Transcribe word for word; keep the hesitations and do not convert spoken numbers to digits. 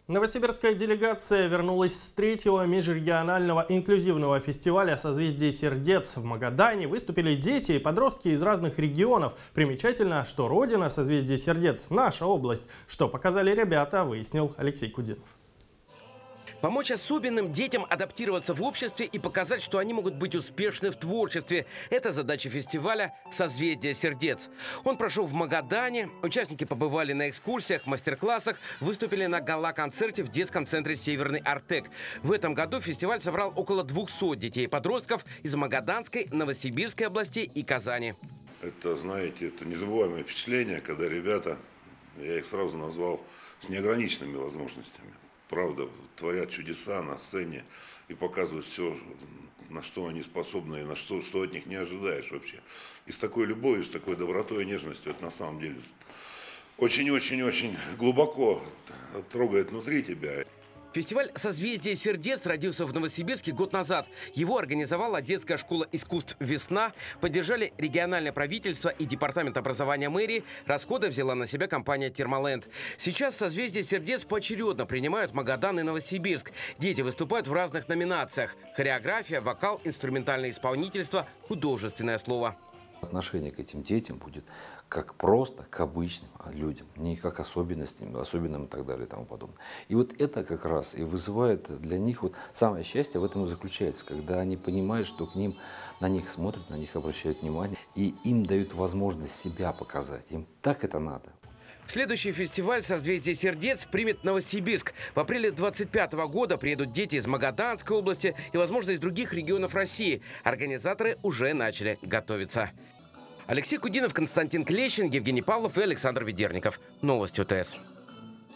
Новосибирская делегация вернулась с третьего межрегионального инклюзивного фестиваля «Созвездие сердец». В Магадане выступили дети и подростки из разных регионов. Примечательно, что родина «Созвездия сердец» – наша область. Что показали ребята, выяснил Алексей Кудинов. Помочь особенным детям адаптироваться в обществе и показать, что они могут быть успешны в творчестве – это задача фестиваля «Созвездие сердец». Он прошел в Магадане, участники побывали на экскурсиях, мастер-классах, выступили на гала-концерте в детском центре «Северный Артек». В этом году фестиваль собрал около двухсот детей и подростков из Магаданской, Новосибирской областей и Казани. Это, знаете, это незабываемое впечатление, когда ребята, я их сразу назвал, с неограниченными возможностями. Правда, творят чудеса на сцене и показывают все, на что они способны и на что, что от них не ожидаешь вообще. И с такой любовью, с такой добротой и нежностью, это на самом деле очень-очень-очень глубоко трогает внутри тебя. Фестиваль «Созвездие сердец» родился в Новосибирске год назад. Его организовала детская школа искусств «Весна». Поддержали региональное правительство и департамент образования мэрии. Расходы взяла на себя компания «Термоленд». Сейчас «Созвездие сердец» поочередно принимают Магадан и Новосибирск. Дети выступают в разных номинациях: хореография, вокал, инструментальное исполнительство, художественное слово. Отношение к этим детям будет как просто к обычным людям, не как особенностям, особенным и так далее и тому подобное. И вот это как раз и вызывает для них вот самое счастье в этом и заключается, когда они понимают, что к ним, на них смотрят, на них обращают внимание, и им дают возможность себя показать. Им так это надо. Следующий фестиваль «Созвездие сердец» примет Новосибирск. В апреле двадцать пятого года приедут дети из Магаданской области и, возможно, из других регионов России. Организаторы уже начали готовиться. Алексей Кудинов, Константин Клещин, Евгений Павлов и Александр Ведерников. Новости ОТС.